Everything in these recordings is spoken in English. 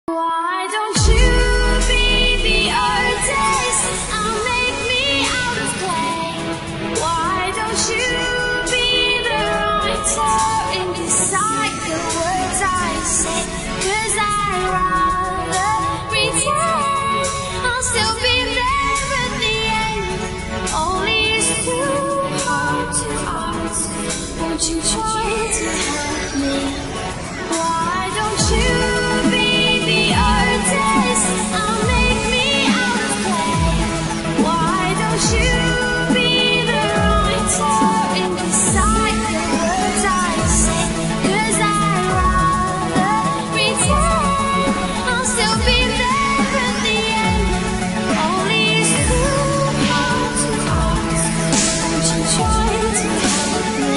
Why don't you be the artist and make me out of clay? Why don't you be the writer and decide the words I say? 'Cause I'd rather pretend I'll still be there at the end. Only it's too hard to ask. Won't you try to help me? Why don't you be the artist and make me out of clay? Why don't you be the writer and decide the words I say? 'Cause I'd rather pretend I'll still be there at the end. Only it's too hard to ask. Won't you try to help me?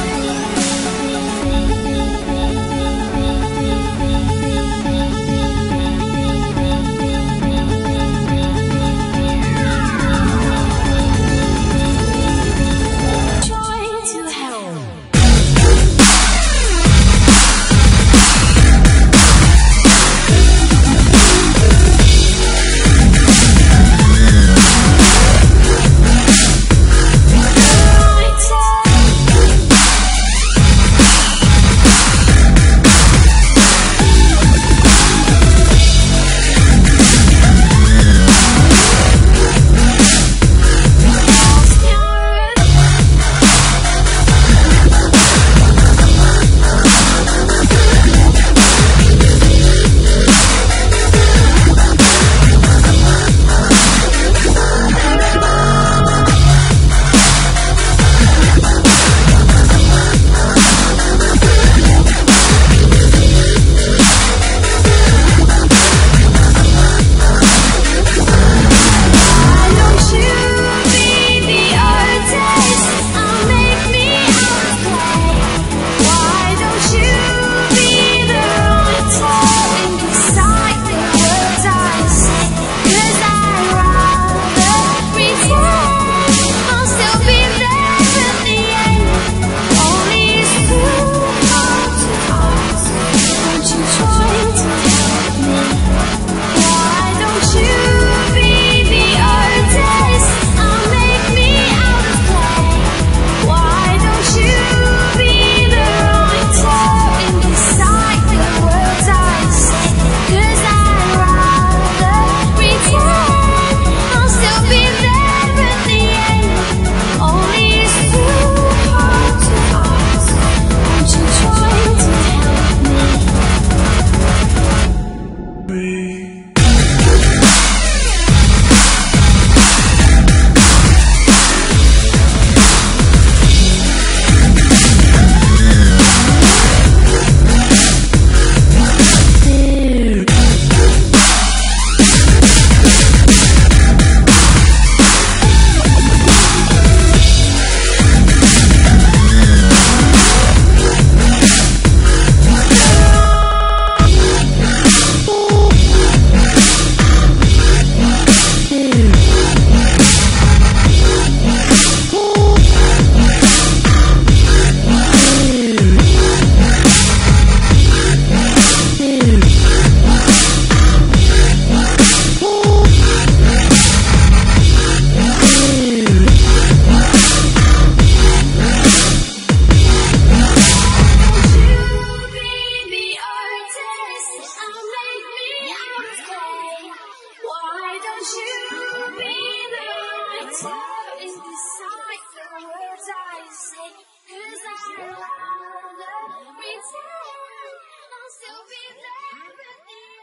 Decide the words I say, 'cause I'd rather pretend I'll still be there at the end.